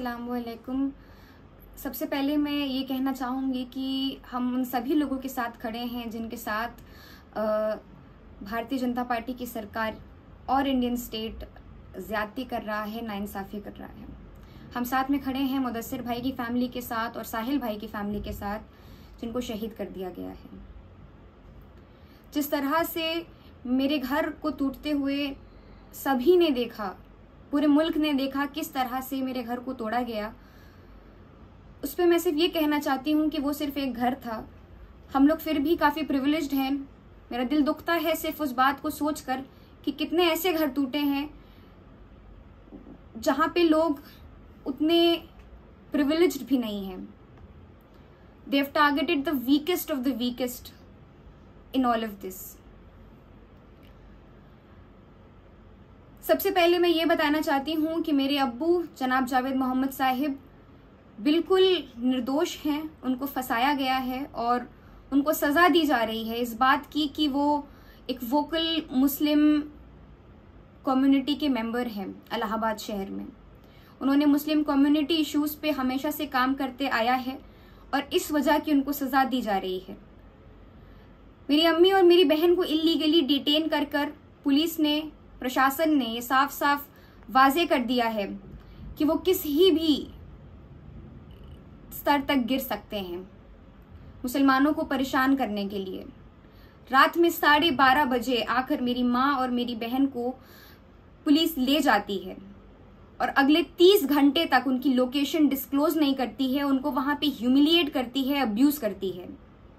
अस्सलामुअलैकुम। सबसे पहले मैं ये कहना चाहूँगी कि हम उन सभी लोगों के साथ खड़े हैं जिनके साथ भारतीय जनता पार्टी की सरकार और इंडियन स्टेट ज़्यादती कर रहा है, नाइंसाफ़ी कर रहा है। हम साथ में खड़े हैं मुदस्सिर भाई की फैमिली के साथ और साहिल भाई की फैमिली के साथ, जिनको शहीद कर दिया गया है। जिस तरह से मेरे घर को टूटते हुए सभी ने देखा, पूरे मुल्क ने देखा किस तरह से मेरे घर को तोड़ा गया, उस पर मैं सिर्फ ये कहना चाहती हूँ कि वो सिर्फ एक घर था। हम लोग फिर भी काफ़ी प्रिविलेज्ड हैं। मेरा दिल दुखता है सिर्फ उस बात को सोचकर कि कितने ऐसे घर टूटे हैं जहाँ पे लोग उतने प्रिविलेज्ड भी नहीं हैं। They have targeted the weakest of the weakest in all of this. सबसे पहले मैं ये बताना चाहती हूँ कि मेरे अब्बू जनाब जावेद मोहम्मद साहिब बिल्कुल निर्दोष हैं। उनको फंसाया गया है और उनको सज़ा दी जा रही है इस बात की कि वो एक वोकल मुस्लिम कम्युनिटी के मेंबर हैं इलाहाबाद शहर में। उन्होंने मुस्लिम कम्युनिटी इश्यूज़ पे हमेशा से काम करते आया है और इस वजह की उनको सज़ा दी जा रही है। मेरी अम्मी और मेरी बहन को इल्लीगली डिटेन कर पुलिस ने, प्रशासन ने ये साफ साफ वाजे कर दिया है कि वो किसी भी स्तर तक गिर सकते हैं मुसलमानों को परेशान करने के लिए। रात में 12:30 बजे आकर मेरी माँ और मेरी बहन को पुलिस ले जाती है और अगले 30 घंटे तक उनकी लोकेशन डिस्क्लोज नहीं करती है, उनको वहां पे ह्यूमिलिएट करती है, अब्यूज करती है।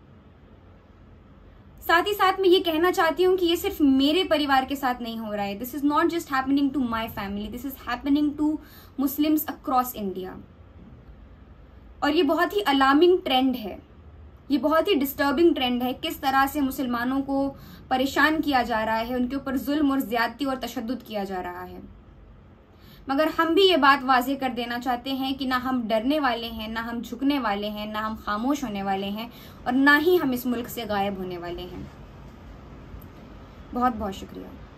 साथ ही साथ मैं ये कहना चाहती हूँ कि ये सिर्फ मेरे परिवार के साथ नहीं हो रहा है। This is not just happening to my family, this is happening to Muslims across India. और ये बहुत ही अलार्मिंग ट्रेंड है, ये बहुत ही डिस्टर्बिंग ट्रेंड है। किस तरह से मुसलमानों को परेशान किया जा रहा है, उनके ऊपर जुल्म और ज्यादती और तशद्दुद किया जा रहा है। मगर हम भी ये बात वाजे कर देना चाहते हैं कि ना हम डरने वाले हैं, ना हम झुकने वाले हैं, ना हम खामोश होने वाले हैं और ना ही हम इस मुल्क से गायब होने वाले हैं। बहुत बहुत शुक्रिया।